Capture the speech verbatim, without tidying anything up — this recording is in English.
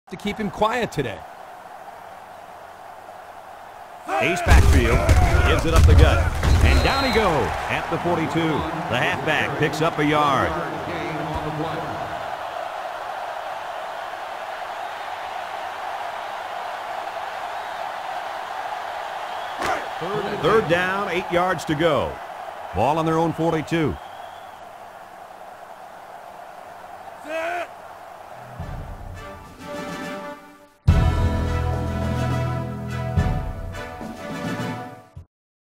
to keep him quiet today. Ace backfield, gives it up the gut, and down he goes at the forty-two. The halfback picks up a yard. Third down, eight yards to go. Ball on their own forty-two.